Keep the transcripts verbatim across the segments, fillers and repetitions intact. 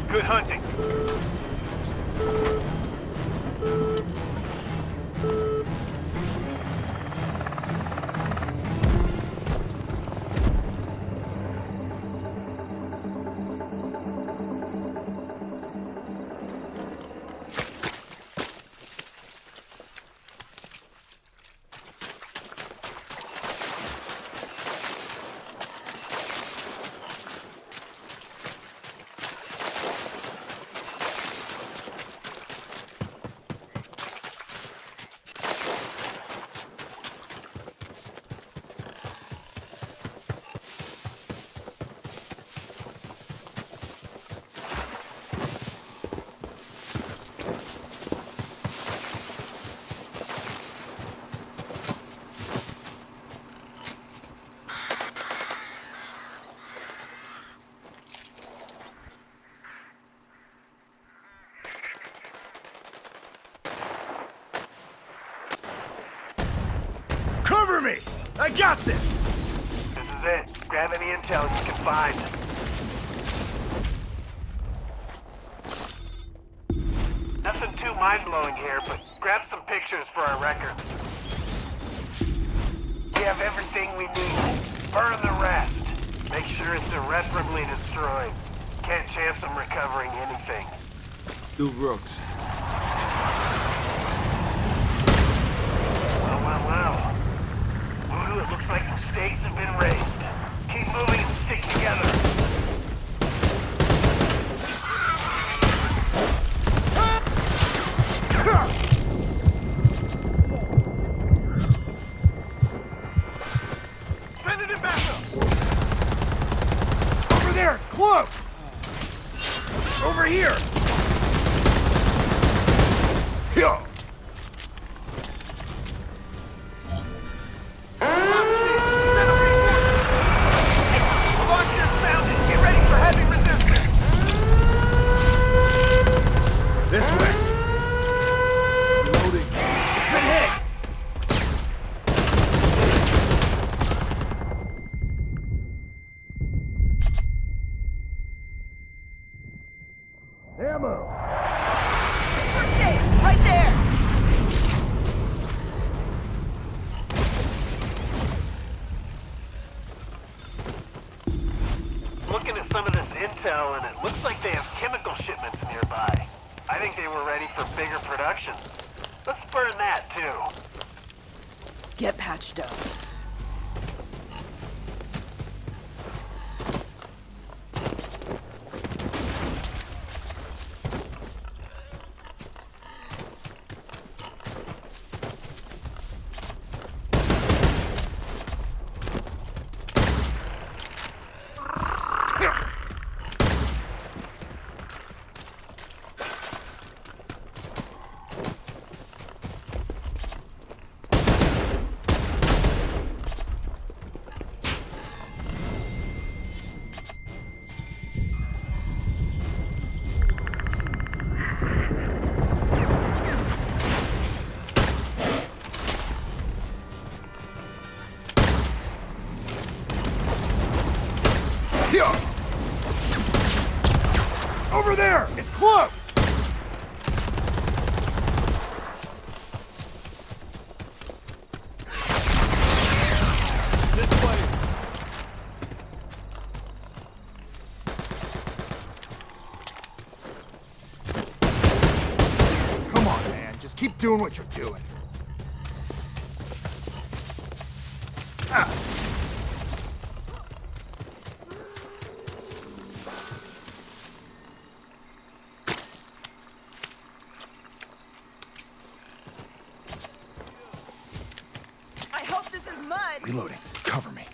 Good hunting. Cover me! I got this! This is it. Grab any intel you can find. Nothing too mind-blowing here, but grab some pictures for our records. We have everything we need. Burn the rest. Make sure it's irreparably destroyed. Can't chance them recovering anything. Stu Brooks. Well, well, well. Voodoo, it looks like the stakes have been raised. Keep moving and stick together. Send it in backup! Over there! Close! Over here! Yo! This way. Loading. It's been hit. Ammo. First aid, right there. Looking at some of this intel, and it looks like they have chemical shipments nearby. I think they were ready for bigger production. Let's burn that, too. Get patched up. Over there! It's close! This way. Come on, man. Just keep doing what you're doing. Ah. Reloading. Cover me.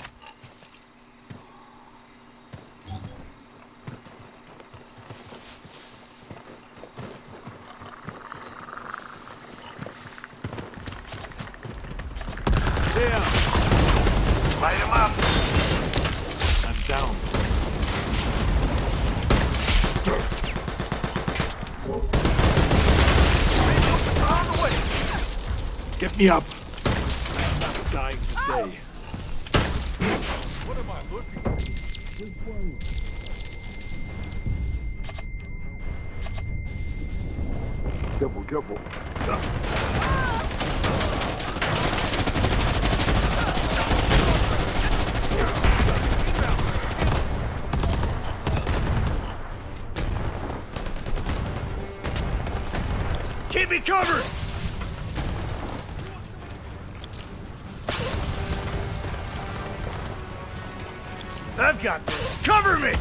There. Light him up. I'm down. On the way. Get me up. I'm not dying today. What am I looking for? Which way? Careful, careful. Keep me covered! I've got this. Cover me!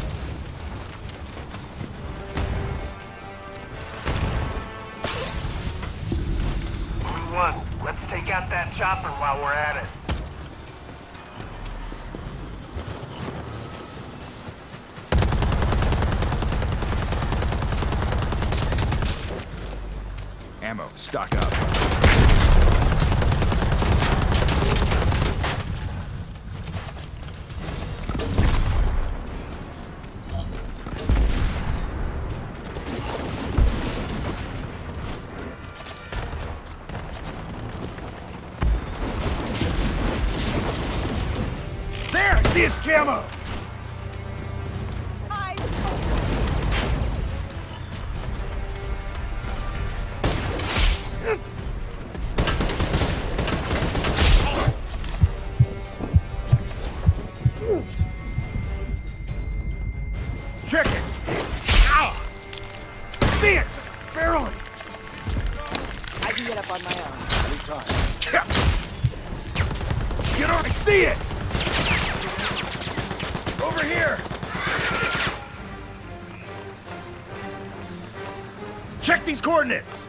One, let's take out that chopper while we're at it. Ammo, stock up. There! See its camo! Check it! Ow! See it! Just barely! I can get up on my own. Anytime. Get over! I see it! Over here! Check these coordinates!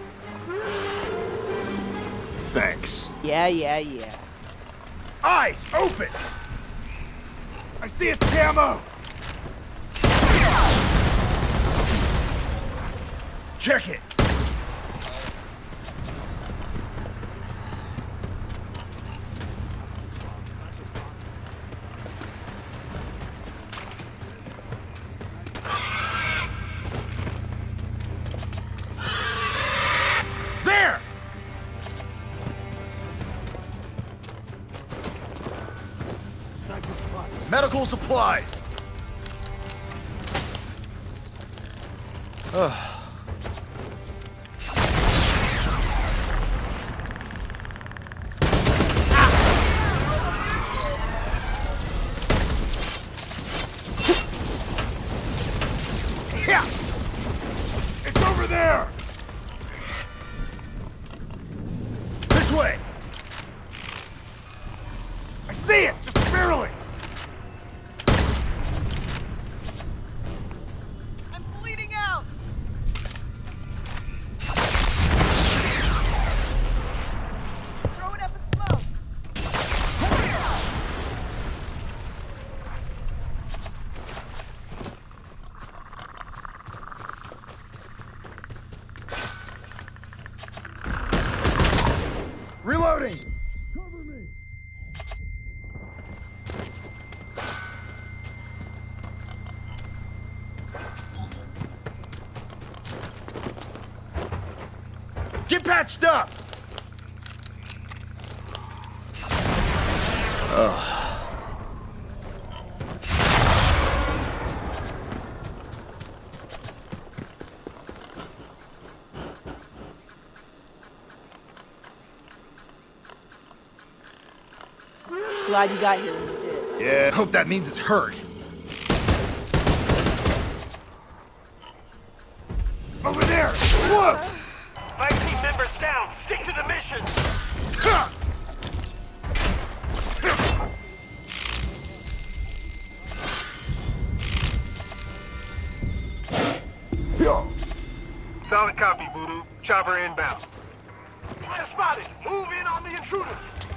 Thanks. Yeah, yeah, yeah. Eyes open! I see its camo! Check it! There! Medical supplies! Ugh. Yeah! It's over there! This way! I see it! Just barely! I'm bleeding out! Throwing up a smoke! Reloading! Cover me! Get patched up! Ugh. Glad you got here when you did. Yeah, hope that means it's hurt. Over there! Look! Five team members down. Stick to the mission. Ha! Solid copy, Voodoo. Chopper inbound. Fire spotted. Move in on the intruders.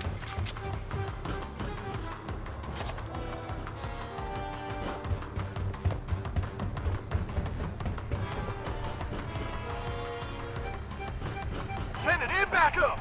Send it in back up.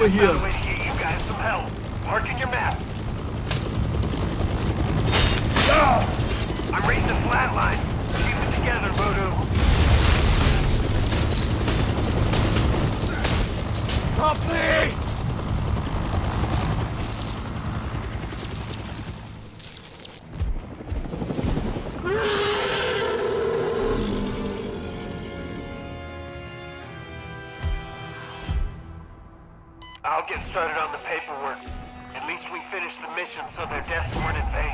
Over here. Found a way to get you guys some help. Marking your map. I'm raising flatline. Keep it together, Voodoo. Copy! I'll get started on the paperwork. At least we finished the mission so their deaths weren't in vain.